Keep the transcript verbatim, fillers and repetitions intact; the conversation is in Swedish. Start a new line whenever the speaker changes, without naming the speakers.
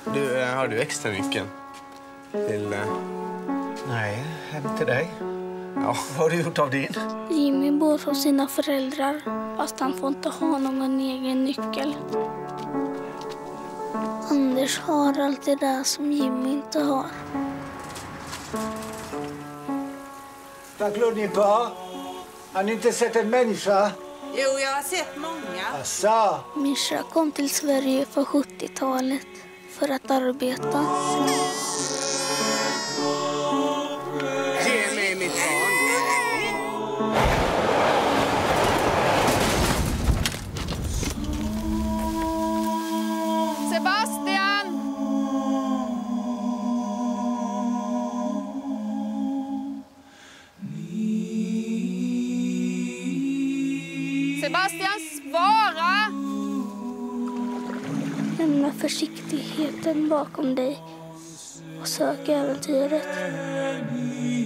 Du, har du extra nyckeln? Till... Uh...
Nej, hem till dig.
Ja.
Vad har du gjort av din?
Jimmy bor hos sina föräldrar, fast han får inte ha någon egen nyckel. Anders har allt det där som Jimmy inte har.
Vad glor ni på? Har ni inte sett en människa?
Jo, jag har sett många.
Asså?
Mischa kom till Sverige på sjuttiotalet för att arbeta.
Ge mig mitt barn.
Sebastian! Sebastian, svara!
Lämna försiktigheten bakom dig och sök äventyret.